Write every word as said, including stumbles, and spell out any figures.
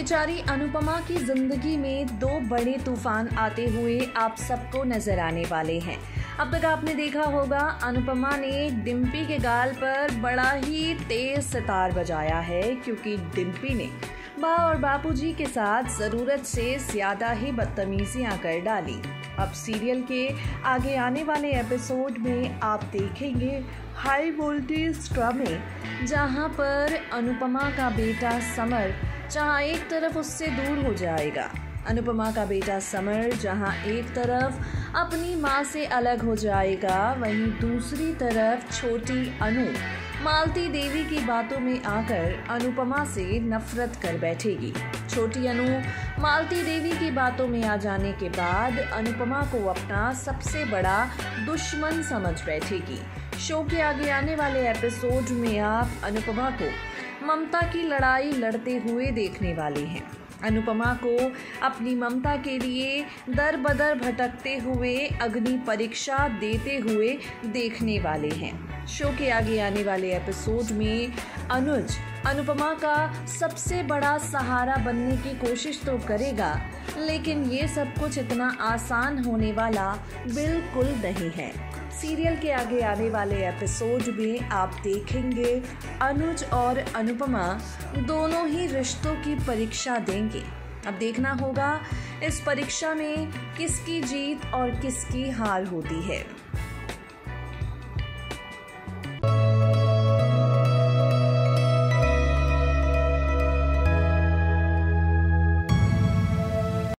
बेचारी अनुपमा की जिंदगी में दो बड़े तूफान आते हुए आप सबको नजर आने वाले हैं। अब तक आपने देखा होगा अनुपमा ने डिम्पी के गाल पर बड़ा ही तेज सितार बजाया है, क्योंकि डिम्पी ने माँ और बापूजी के साथ ज़रूरत से ज़्यादा ही बदतमीजियाँ कर डाली। अब सीरियल के आगे आने वाले एपिसोड में आप देखेंगे हाई वोल्टेज ड्रामे, जहाँ पर अनुपमा का बेटा समर जहाँ एक तरफ उससे दूर हो जाएगा, अनुपमा का बेटा समर जहाँ एक तरफ अपनी माँ से अलग हो जाएगा, वहीं दूसरी तरफ छोटी अनु मालती देवी की बातों में आकर अनुपमा से नफरत कर बैठेगी। छोटी अनु मालती देवी की बातों में आ जाने के बाद अनुपमा को अपना सबसे बड़ा दुश्मन समझ बैठेगी। शो के आगे आने वाले एपिसोड में आप अनुपमा को ममता की लड़ाई लड़ते हुए देखने वाले हैं। अनुपमा को अपनी ममता के लिए दर बदर भटकते हुए अग्नि परीक्षा देते हुए देखने वाले हैं। शो के आगे आने वाले एपिसोड में अनुज अनुपमा का सबसे बड़ा सहारा बनने की कोशिश तो करेगा, लेकिन ये सब कुछ इतना आसान होने वाला बिल्कुल नहीं है। सीरियल के आगे आने वाले एपिसोड में आप देखेंगे अनुज और अनुपमा दोनों ही रिश्तों की परीक्षा देंगे। अब देखना होगा इस परीक्षा में किसकी जीत और किसकी हार होती है।